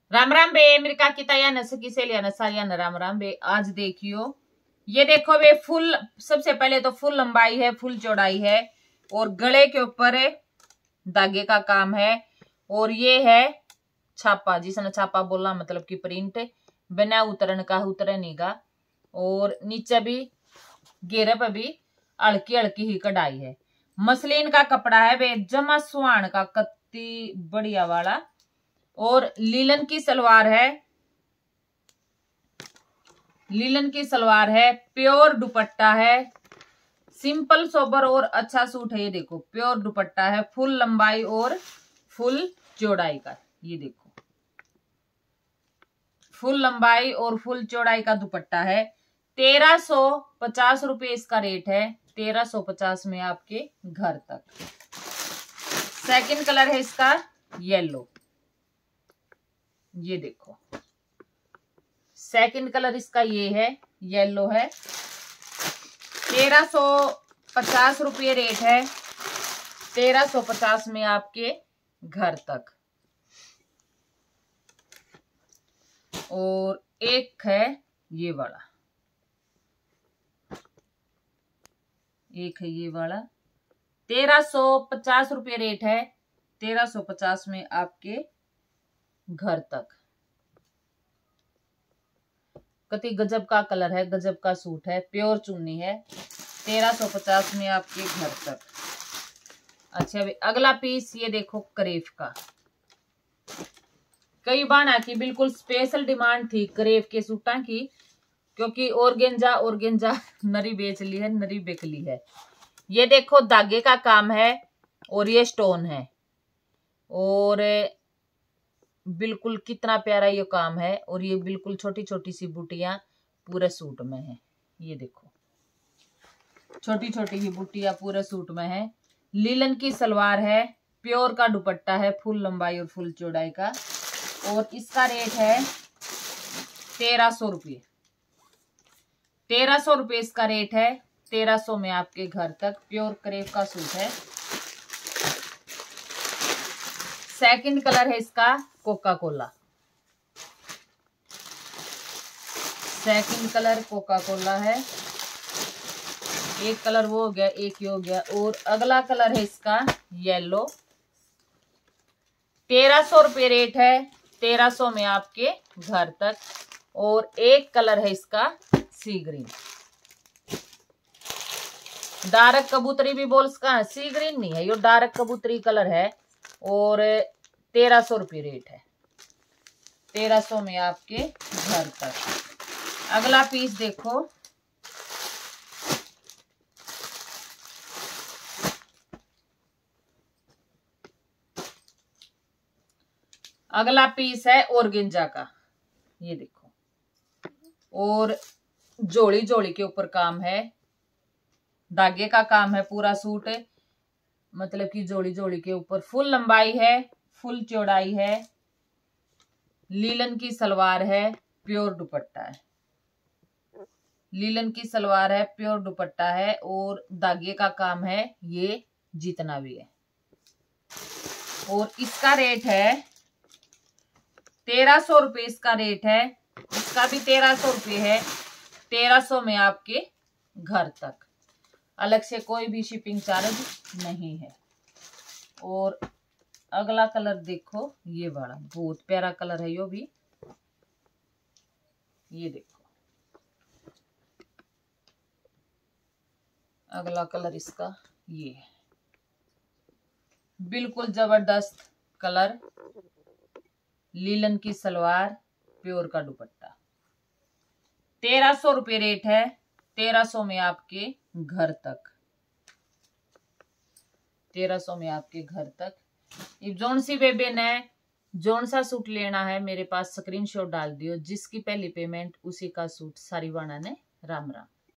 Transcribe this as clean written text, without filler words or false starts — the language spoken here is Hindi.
राम राम बे मेरी काकी ताया न सकी सहेलिया न सारिया न राम राम बे। आज देखियो ये देखो बे फुल, सबसे पहले तो फुल लंबाई है, फुल चौड़ाई है और गले के ऊपर धागे का काम है। और ये है छापा, जिसने छापा बोला मतलब कि प्रिंट बिना उतरन का, उतरने का। और नीचे भी घेरे पे भी हल्की हल्की ही कढ़ाई है। मसलिन का कपड़ा है बे, जमा सुहान का, कत्ती बढ़िया वाला। और लीलन की सलवार है, लीलन की सलवार है। प्योर दुपट्टा है, सिंपल सोबर और अच्छा सूट है। ये देखो प्योर दुपट्टा है, फुल लंबाई और फुल चौड़ाई का। ये देखो फुल लंबाई और फुल चौड़ाई का दुपट्टा है। 1350 रुपये इसका रेट है। 1350 में आपके घर तक। सेकंड कलर है इसका येलो। ये देखो सेकंड कलर इसका ये है, येलो है। 1350 रुपये रेट है। 1350 में आपके घर तक। और एक है ये वाला, एक है ये वाला। 1350 रुपये रेट है। 1350 में आपके घर तक। कति गजब का कलर है, गजब का सूट है, प्योर चुन्नी है। 1350 में आपके घर तक। अच्छा भाई अगला पीस ये देखो करेफ का। कई बाना की बिल्कुल स्पेशल डिमांड थी करेफ के सूटा की, क्योंकि ऑर्गेंजा नरी बेच ली है, नरी बिक ली है। ये देखो धागे का काम है और ये स्टोन है। और बिल्कुल कितना प्यारा ये काम है। और ये बिल्कुल छोटी छोटी सी बूटियां पूरे सूट में है। ये देखो छोटी छोटी ही बूटियां पूरे सूट में है। लीलन की सलवार है, प्योर का दुपट्टा है, फुल लंबाई और फुल चौड़ाई का। और इसका रेट है 1300 रुपये। 1300 रुपये इसका रेट है। 1300 में आपके घर तक। प्योर क्रेप का सूट है। सेकंड कलर है इसका Coca Cola. Second colour Coca Cola है। एक कलर वो हो गया, एक ये हो गया। और अगला कलर है इसका येलो। 1300 रुपये रेट है। 1300 में आपके घर तक। और एक कलर है इसका सी ग्रीन, डार्क कबूतरी भी बोल सका। सी ग्रीन नहीं है, ये डार्क कबूतरी कलर है। और 1300 रुपये रेट है। 1300 में आपके घर तक। अगला पीस देखो, अगला पीस है ऑर्गेंजा का। ये देखो और जोड़ी जोड़ी के ऊपर काम है, धागे का काम है। पूरा सूट मतलब कि जोड़ी जोड़ी के ऊपर। फुल लंबाई है, फुल चौड़ाई है। लीलन की सलवार है, प्योर दुपट्टा है। लीलन की सलवार है, प्योर दुपट्टा है। और धागे का काम है ये जितना भी है। और इसका रेट है 1300 रुपये। इसका रेट है। इसका भी 1300 रुपये है। 1300 में आपके घर तक। अलग से कोई भी शिपिंग चार्ज नहीं है। और अगला कलर देखो, ये वाला बहुत प्यारा कलर है। यो भी ये देखो अगला कलर इसका ये है, बिल्कुल जबरदस्त कलर। लीलन की सलवार, प्योर का दुपट्टा। 1300 रुपये रेट है। 1300 में आपके घर तक। 1300 में आपके घर तक। जोन सी बेबे ने जोन सा सूट लेना है मेरे पास स्क्रीनशॉट डाल दियो। जिसकी पहली पेमेंट उसी का सूट सारी बाना ने। राम राम।